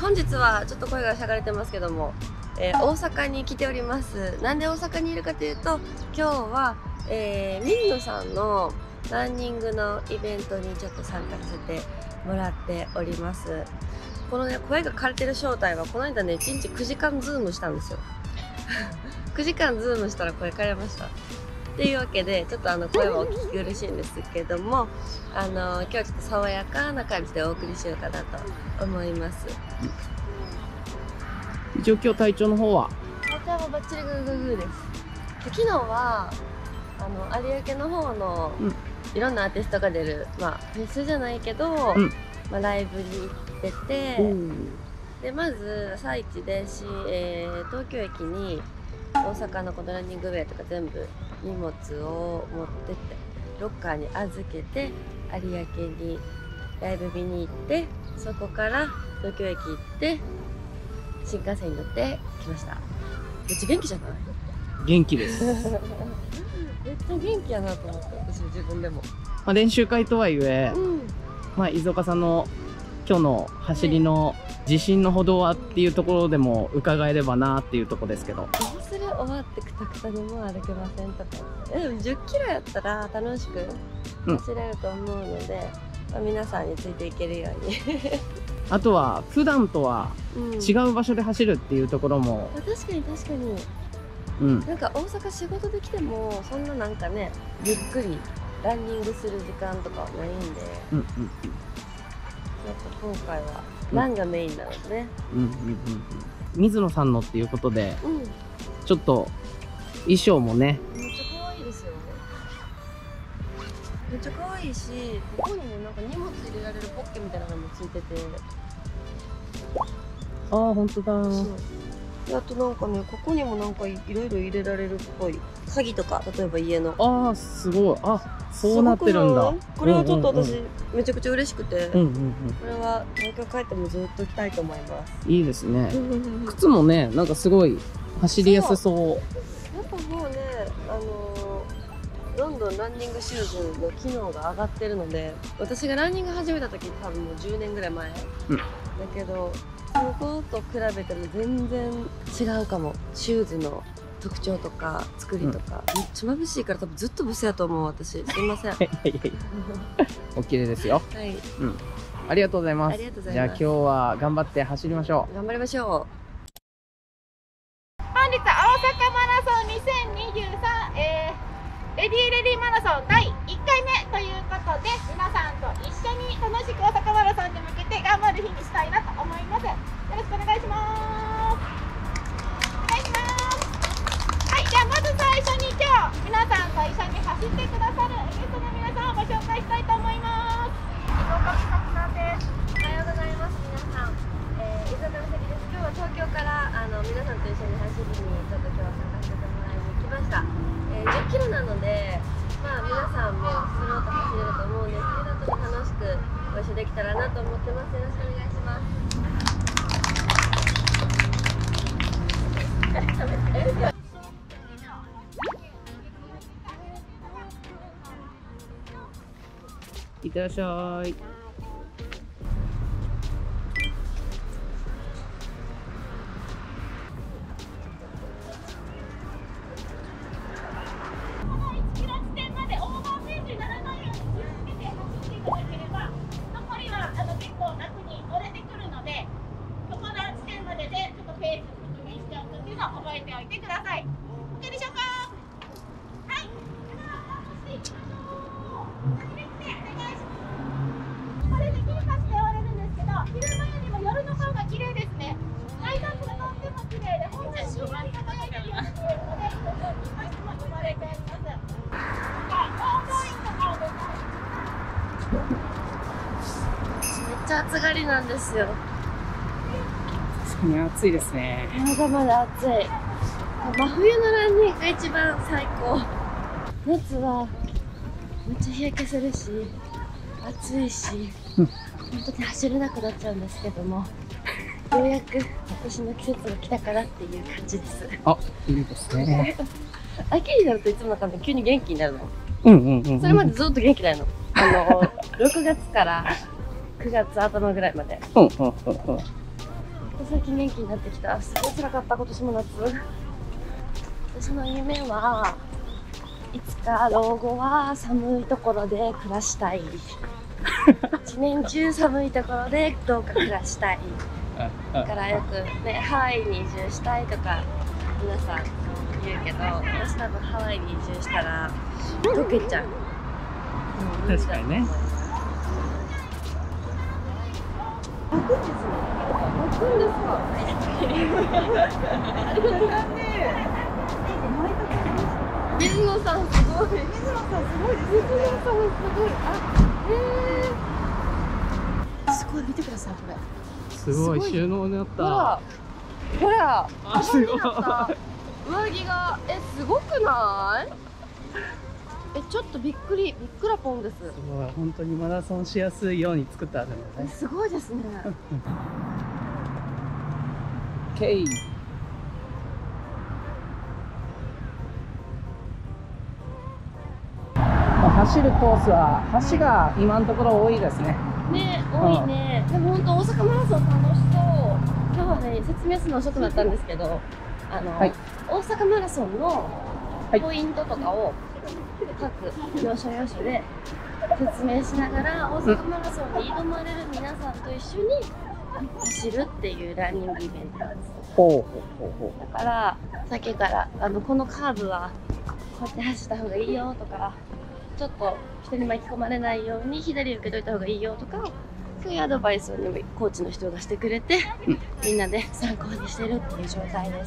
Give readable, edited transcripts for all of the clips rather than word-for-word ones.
本日はちょっと声がしゃがれてますけども、大阪に来ております。なんで大阪にいるかというと、今日は、水野さんのランニングのイベントにちょっと参加させてもらっております。このね、声が枯れてる正体は、この間ね、1日9時間ズームしたんですよ。9時間ズームしたら声枯れました。っていうわけで、ちょっと声はお聞き苦しいんですけども、今日はちょっと爽やかな感じでお送りしようかなと思います。 一応今日体調の方は？ 体調はバッチリグーグーグーです。昨日は有明の方のいろんなアーティストが出る、まあフェスじゃないけど、まあライブに行ってて、でまず朝一で東京駅に大阪のこのランニングウェアとか全部荷物を持ってってロッカーに預けて有明にライブ見に行って、そこから東京駅行って新幹線に乗ってきました。めっちゃ元気じゃない？ 元気です。 めっちゃ元気やなと思って、私自分でも。 まあ練習会とはいえ、まあ伊豆岡さんの今日の走りの自信のほどはっていうところでも伺えればなっていうところですけど。 それ終わってくたくたにも歩けませんとか。でも10キロやったら楽しく走れると思うので、まあ、皆さんについていけるように。 あとは普段とは違う場所で走るっていうところも、 確かに確かに、なんか大阪仕事で来てもそんななんかね、ゆっくりランニングする時間とかはないんで、やっぱ今回はランがメインなのでね。 水野さんのっていうことで、ちょっと衣装もね、 めっちゃ可愛いですよね。めっちゃ可愛いし、ここにもなんか荷物入れられるポッケみたいなのもついてて、 ああ本当だ。 あとなんかね、ここにもなんかいろいろ入れられるっぽい鍵とか、例えば家の。 ああすごい。あ、そうなってるんだ。 これはちょっと私めちゃくちゃ嬉しくて、これは東京帰ってもずっと着たいと思います。 いいですね。靴もね、なんかすごい走りやすそう。 やっぱもうね、どんどんランニングシューズの機能が上がってるので、私がランニング始めた時多分もう10年ぐらい前、だけどそこと比べても全然違うかも。シューズの特徴とか作りとか、めっちゃ眩しいから多分ずっとブスやと思う私。すいません。 お綺麗ですよ。 はい。 ありがとうございます。 ありがとうございます。 じゃあ今日は頑張って走りましょう。 頑張りましょう。 本日大阪マラソン2023、レディーレディーマラソン第1回目ということで、皆さんと一緒に楽しく大阪マラソンに向けて頑張る日にしたいなと思います。よろしくお願いします。お願いします。はい、じゃあまず最初に今日皆さんと一緒に走ってくださるゲストの皆さんをご紹介したいと思います。伊藤美咲さんです。 おはようございます。皆さん、伊藤美咲です。今日は東京から皆さんと一緒に走りにちょっと今日は参加させてもらいに来ました。10キロなので、まあ皆さんもスローと走れると思うんですけど、ちょっと楽しくご一緒できたらなと思ってます。よろしくお願いします。 いってらっしゃい。 覚えておいてください。OK でしょうか？はい。では、走っていきましょう。先ですね、お願いします。これで切り替して終われるんですけど、昼間よりも夜の方が綺麗ですね。ライトアップがとっても綺麗で、本当に週末輝いてるように見えるので、一個一個も生まれております。じゃあ、オードインとかをめっちゃ暑がりなんですよ。 暑いですね。 まだまだ暑い。真冬のランニングが一番最高。夏はめっちゃ日焼けするし、暑いし、本当に走れなくなっちゃうんですけども、ようやく私の季節が来たからっていう感じです。 あ、いいですね。 秋になるといつもなんか急に元気になるの。それまでずっと元気ないの。6月から9月頭ぐらいまで。 最近元気になってきた。すごい辛かった今年も夏。私の夢はいつか老後は寒いところで暮らしたい。一年中寒いところでどうか暮らしたい。だからよくね、ハワイに移住したいとか皆さん言うけど、私多分ハワイに移住したら溶けちゃう。 確かにね。 開くんですね。開くんですか。ありがとうございます。水野さんすごい。水野さんすごいです。水野さんすごい。すごい、見てくださいこれ。 すごい収納になった。 ほら、ほら。 あ、すごい。 上着がすごくない？ちょっとびっくらぽんです。 すごい、本当にマラソンしやすいように作ってあるんだね。 すごいですね。 OK。走るコースは橋が今のところ多いですね。 ね、多いね。でも本当大阪マラソン楽しそう。今日はね、説明するの遅くなったんですけど、大阪マラソンのポイントとかを各要所要所で説明しながら、大阪マラソンに挑まれる皆さんと一緒に走るっていうランニングイベントなんです。だからさっきからこのカーブはこうやって走った方がいいよとか、ちょっと人に巻き込まれないように左受けといた方がいいよとか、そういうアドバイスをコーチの人がしてくれて、みんなで参考にしてるっていう状態です。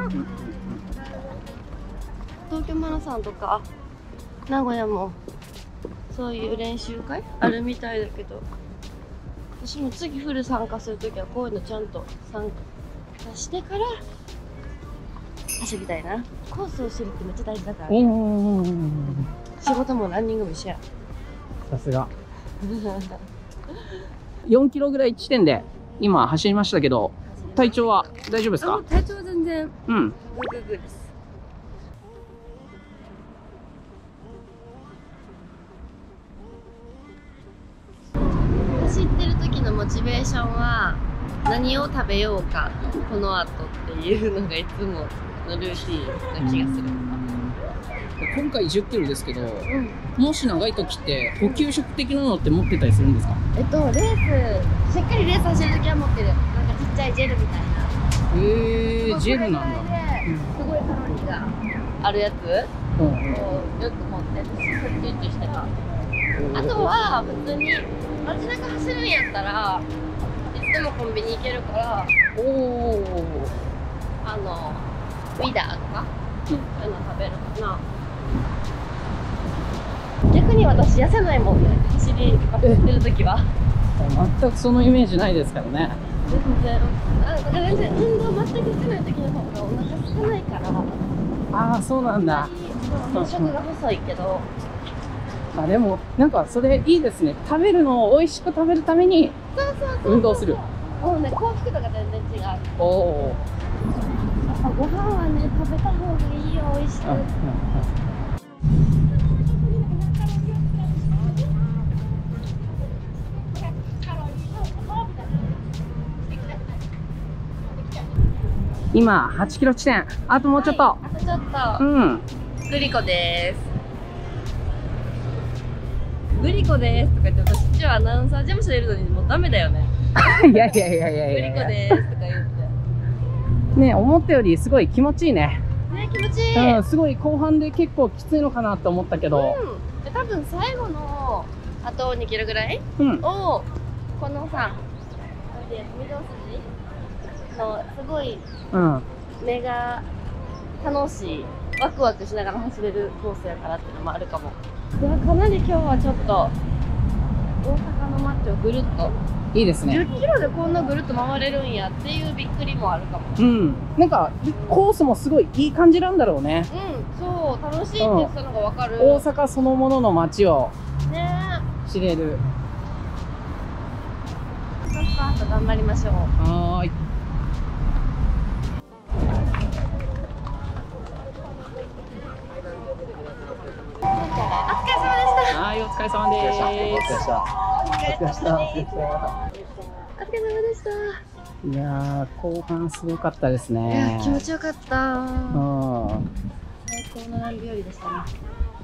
東京マラソンとか名古屋もそういう練習会あるみたいだけど、私も次フル参加するときはこういうのちゃんと参加してから走りたいな。コースを知るってめっちゃ大事だから、仕事もランニングも一緒や。 さすが。4キロぐらい地点で今走りましたけど、体調は大丈夫ですか？ 体調は全然グーです。走ってる時のモチベーションは何を食べようかこの後っていうのがいつものルーティーンな気がする。 今回10キロですけど、もし長い時って補給食的なのって持ってたりするんですか？ レースしっかりレース走る時は持ってる。なんかちっちゃいジェルみたいな。 ジェルなんだ。 すごいカロリーがあるやつをよく持って集中してた。あとは普通に街中走るんやったらいつでもコンビニ行けるから、ウィダーとかそういうの食べるかな。逆に私痩せないもんね、走ってる時は。 全くそのイメージないですからね。 全然運動全くしてない時の方がお腹空かないから。 ああ、そうなんだ。 食が細いけど。 でもなんかそれいいですね。食べるのを美味しく食べるために運動する。 もうね、幸福度が全然違う。やっぱご飯はね、食べた方がいいよ、美味しく。 今8キロ地点、あともうちょっと。 あとちょっと。グリコです。グリコですとか言って、私一応アナウンサー事務所いるのにもうダメだよね。 いや。グリコですとか言って。 ね、思ったよりすごい気持ちいいね。 ね、気持ちいい。 すごい後半で結構きついのかなと思ったけど。 多分最後のあと2キロぐらいをこのさ、御堂筋のすごい目が楽しい、ワクワクしながら走れるコースやからっていうのもあるかも。いや、かなり今日はちょっと大阪の街をぐるっといいですね。 10キロでこんなぐるっと回れるんやっていうびっくりもあるかも。 なんかコースもすごいいい感じなんだろうね。 そう、楽しいって言ったのがわかる。 大阪そのものの街を知れる。 スタート頑張りましょう。 はーい。はい、お疲れ様です。 お疲れ様でした。 いやー、後半すごかったですいやね。 気持ちよかった。 うん。 最高のラン日和でしたね。